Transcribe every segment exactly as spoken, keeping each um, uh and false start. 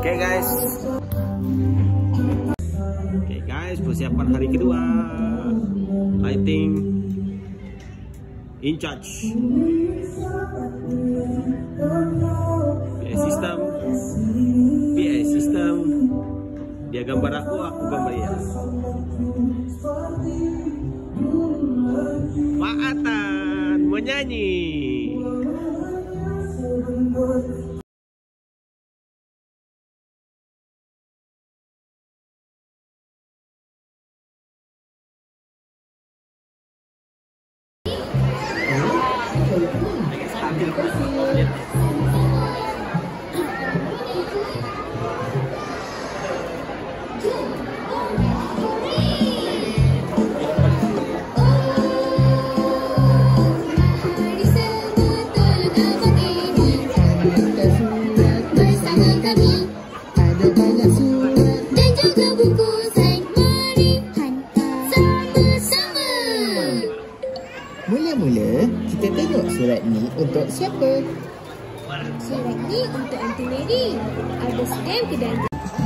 Okay guys. Okay guys, persiapan hari kedua. Lighting in charge. P A system. P A system. Dia gambar aku, aku gambar dia. Pak Atan menyanyi. Mula-mula kita tengok surat ni untuk siapa? Surat ni untuk Aunty Mary. Ada stamp kedai.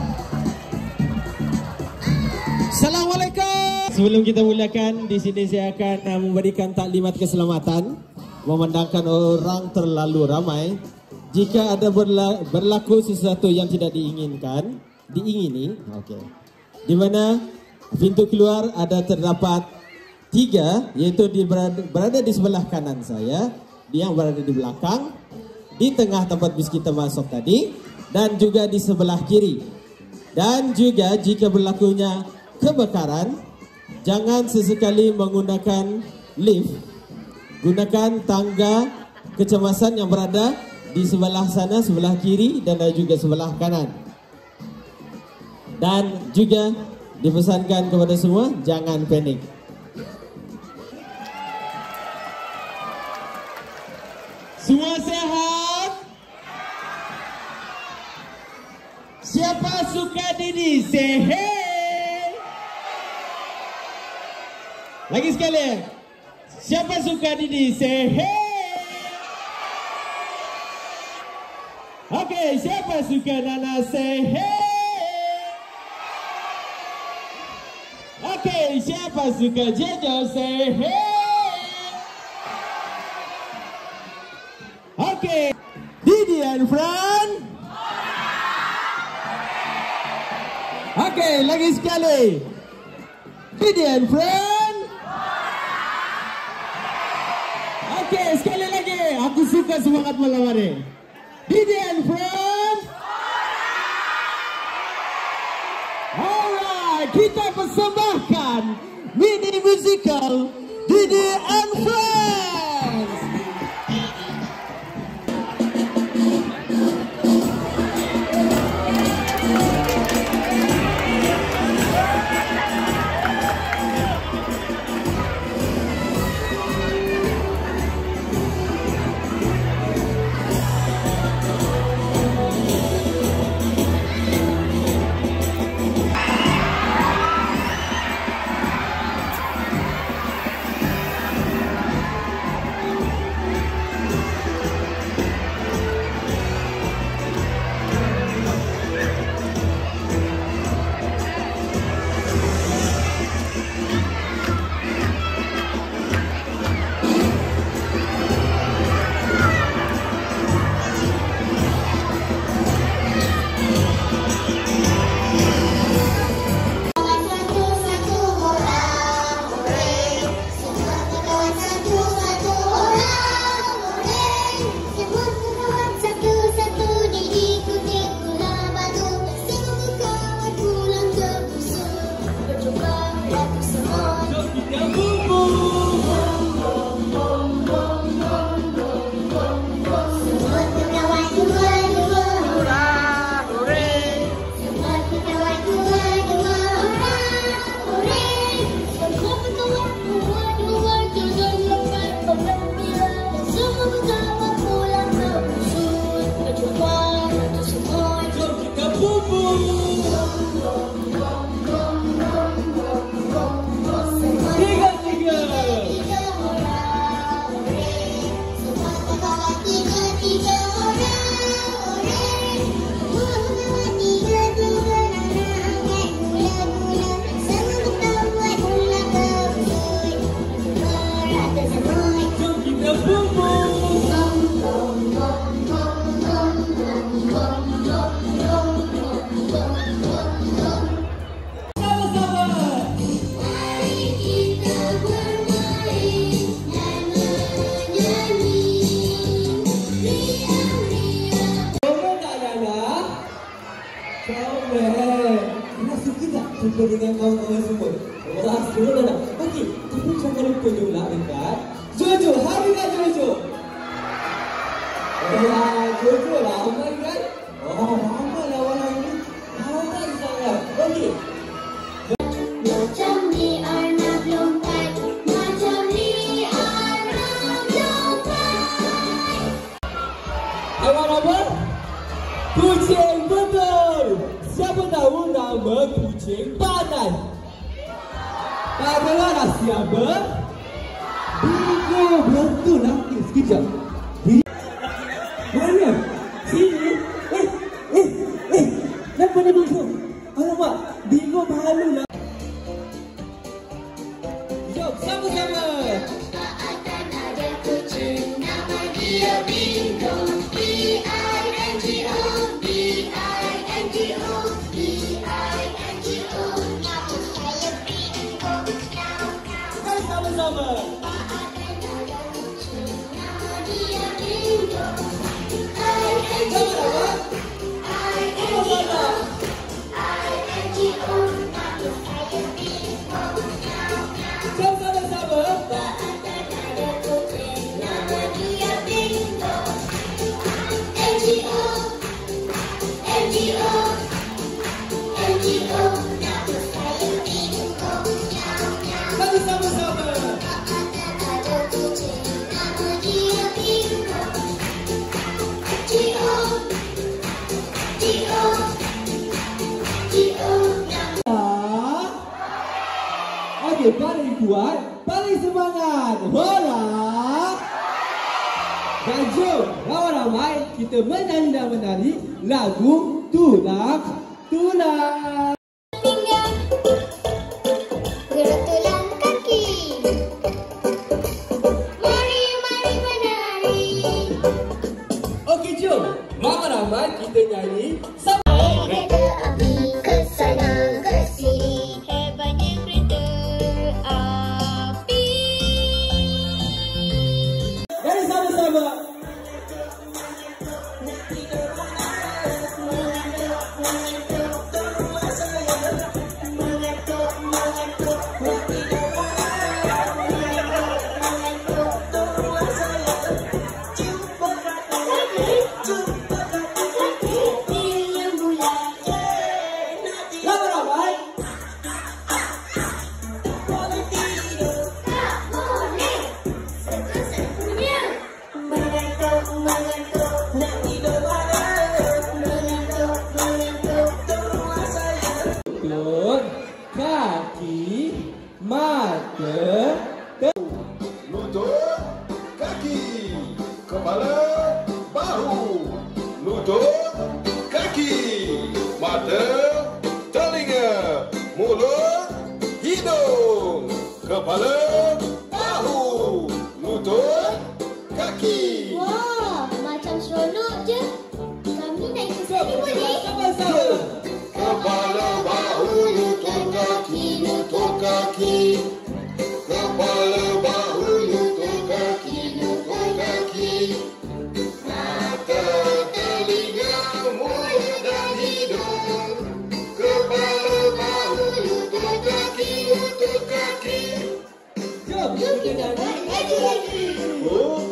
Assalamualaikum. Sebelum kita mulakan, di sini saya akan uh, memberikan taklimat keselamatan memandangkan orang terlalu ramai. Jika ada berla berlaku sesuatu yang tidak diinginkan, diingini, okey. Di mana pintu keluar ada terdapat tiga, iaitu di berada, berada di sebelah kanan saya, dia yang berada di belakang, di tengah tempat bis kita masuk tadi, dan juga di sebelah kiri. Dan juga jika berlakunya kebakaran, jangan sesekali menggunakan lift, gunakan tangga kecemasan yang berada di sebelah sana, sebelah kiri dan juga sebelah kanan. Dan juga dipesankan kepada semua, jangan panik. Semua sehat? Siapa suka Didi? Sehat? Lagi sekali. Siapa suka Didi? Sehat? Okey, siapa suka Nana? Sehat? Okey, siapa suka Jejo? Sehat? Okay, Didi and friend. Okay, lagi sekali. Didi and friend. Okay, sekali lagi. Aku suka semangat malam hari. Didi and friend. Alright, kita persembahkan mini musical Didi and friends. Tiga orang, tiga orang, Comel tak Yana? Comel. Yana suka tak jumpa dengan kawan-kawan semua? Wah, seronok tak? Okey, tapi jangan lupa juga dekat Jojo. Hari kan Jojo? Ya, Jojo ramai kan? Oh, ramai lawan ini. Ramai sangat. Okey. Macam ni anak lompat, macam ni anak lompat. Awak nama? Kucing, betul. Siapa tahu nama kucing panas? Tak adalah rahsia apa? Bingo, betul lah. Eh, sekejap. Mana? Sini? Eh, eh, eh. Kenapa ni bingo? Alamak, bingo malu lah. Jom, sama-sama. Akan ada kucing nama dia Bingo. B I N G O, B I N G O, B I N G O. Nama saya Bingo. Hai, sama-sama. Akan ada kucing nama dia Bingo. I N G O, I N G O, I N G O. Nama saya Bingo. Jom sama-sama. Akan ada kucing nama dia Bingo. N G O, N G O, N G O. Nama saya Bingo. Kami sama-sama. Akan ada kucing nama dia Bingo. G O, G O, G O. Ah. Okey, paling kuat, paling semangat. Hola. Dan jom, ramai-ramai kita menyanyi dan menari lagu Tulak Tulak. Pinggang, gerak tulang kaki. Mari, mari menari. Okey, jom, ramai-ramai kita nyanyi sama. Kereta api ke sana ke sini. Hebatnya kereta api. Dari sama-sama. Yang bulat. Ramai-ramai. Tak boleh. Satu-satunya. Mengantuk, mengantuk. Nak tidur malam. Mengantuk, mengantuk. Lutut, kaki, mata, Lutut, kaki, kepala, bahu. Lutut, kaki, mata, telinga, mulut, hidung, kepala, bahu. Lutut, kaki. Wah, macam seronok je. Kami naik ke sini boleh? sama-sama. Kepala, bahu, lutut, kaki, lutut, kaki. Kepala, bahu, lutut, kaki, lutut, kaki. Mata, telinga, mulut dan hidung. Kepala, bahu, lutut, kaki, lutut, kaki. Jom, kita nyanyi. Lagi-lagi. Oh,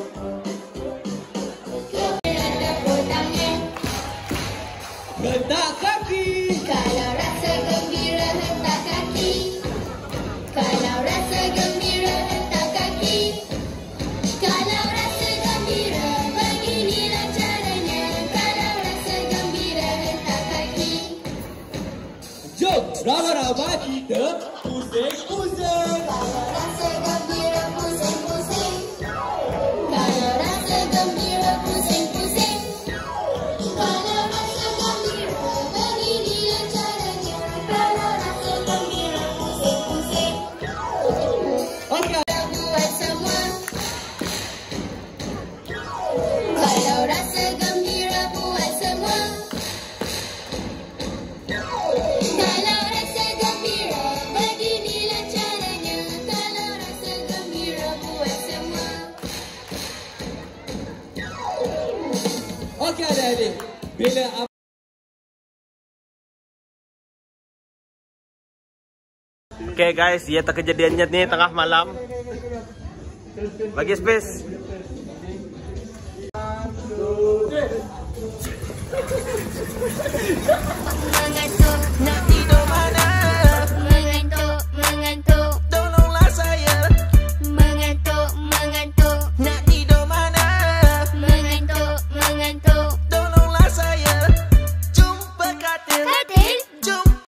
Tepuk tangan. Hentak kaki. Kalau rasa gembira hentak kaki. Kalau rasa gembira hentak kaki. Kalau rasa gembira beginilah caranya. Kalau rasa gembira hentak kaki. Jom, ramai-ramai kita pusing-pusing. Kalau rasa gembira pusing-pusing. Kalau rasa gembira pusing-pusing. Kalau rasa gembira beginilah caranya. Kalau rasa gembira pusing-pusing. Okey. Kita buat semua. Kalau rasa gembira buat semua. Kalau rasa gembira Okey adik-adik. Bila Okay guys, ya tak kejadiannya ni tengah malam. Bagi space.